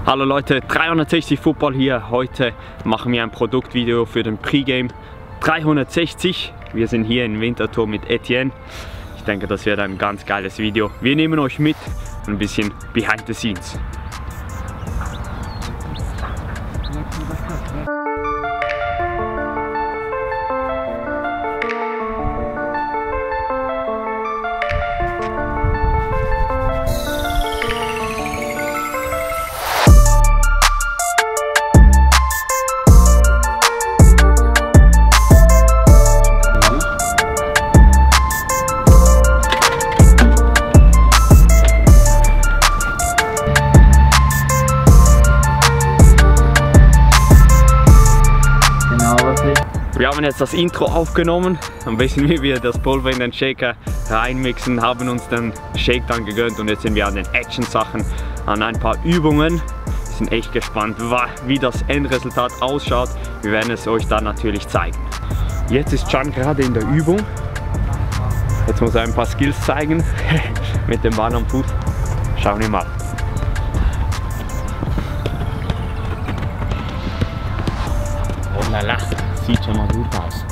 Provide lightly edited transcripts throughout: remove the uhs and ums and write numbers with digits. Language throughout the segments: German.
Hallo Leute, 360 Football hier. Heute machen wir ein Produktvideo für den Pre-Game 360. Wir sind hier in Winterthur mit Etienne. Ich denke, das wird ein ganz geiles Video. Wir nehmen euch mit ein bisschen behind the scenes. Wir haben jetzt das Intro aufgenommen, ein bisschen wie wir das Pulver in den Shaker reinmixen, haben uns den Shake dann gegönnt und jetzt sind wir an den Action-Sachen, an ein paar Übungen. Wir sind echt gespannt, wie das Endresultat ausschaut. Wir werden es euch dann natürlich zeigen. Jetzt ist Can gerade in der Übung. Jetzt muss er ein paar Skills zeigen mit dem Ball am Fuß. Schauen wir mal. Oh la la. Sieht schon mal gut aus.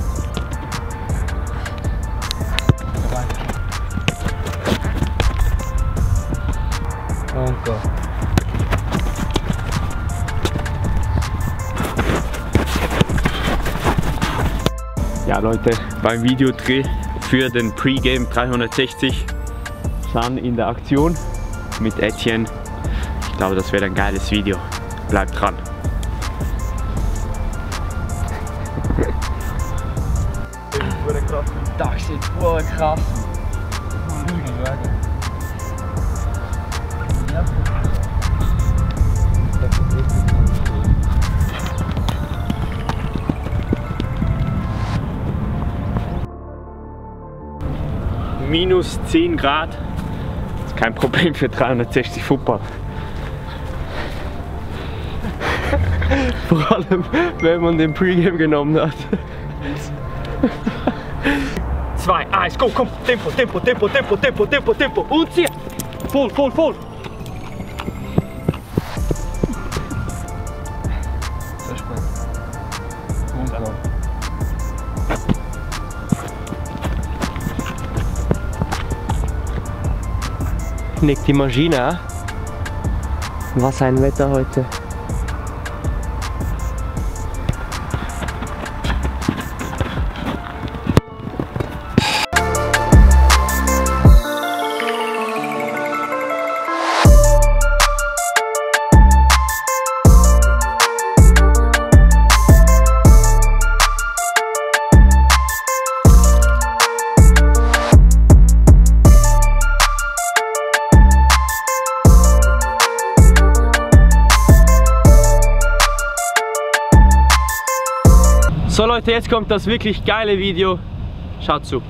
Danke. Ja Leute, beim Videodreh für den Pre-Game 360 Can in der Aktion mit Etienne. Ich glaube, das wird ein geiles Video. Bleibt dran. Das ist voll krass. Minus 10 Grad. Das ist kein Problem für 360 Football. Vor allem, wenn man den Pre-Game genommen hat. 2, 1, go, komm, Tempo, Tempo, Tempo, Tempo, Tempo, Tempo, Tempo und zieh! Voll, voll, voll! Nickt die Maschine. Was ein Wetter heute. So Leute, jetzt kommt das wirklich geile Video. Schaut zu.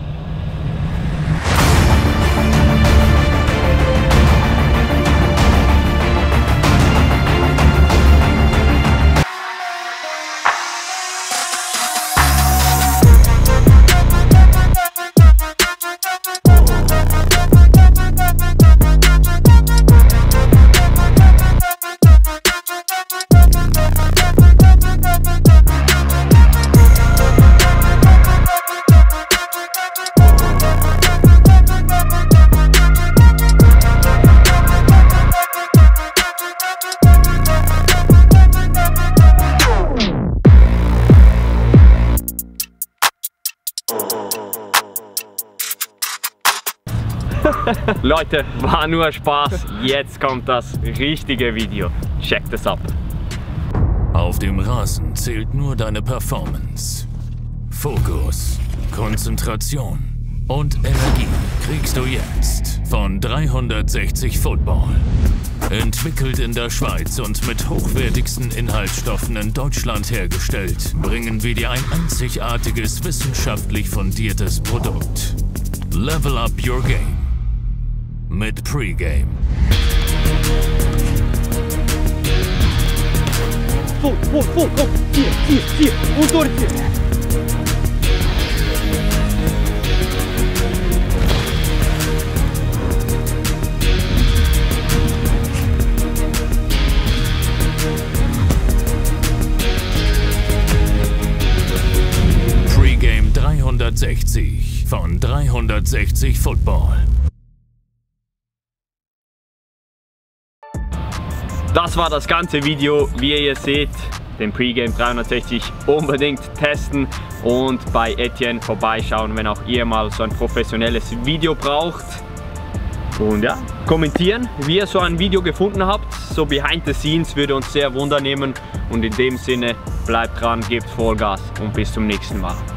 Leute, war nur Spaß. Jetzt kommt das richtige Video. Checkt es ab. Auf dem Rasen zählt nur deine Performance. Fokus, Konzentration und Energie kriegst du jetzt von 360 Football. Entwickelt in der Schweiz und mit hochwertigsten Inhaltsstoffen in Deutschland hergestellt, bringen wir dir ein einzigartiges, wissenschaftlich fundiertes Produkt. Level up your game mit Pre-Game. Voll, zieh und durchziehen. Sieg von 360 Football. Das war das ganze Video. Wie ihr seht, den Pre-Game 360 unbedingt testen und bei Etienne vorbeischauen, wenn auch ihr mal so ein professionelles Video braucht. Und ja, kommentieren, wie ihr so ein Video gefunden habt. So behind the scenes würde uns sehr wundernehmen. Und in dem Sinne, bleibt dran, gebt Vollgas und bis zum nächsten Mal.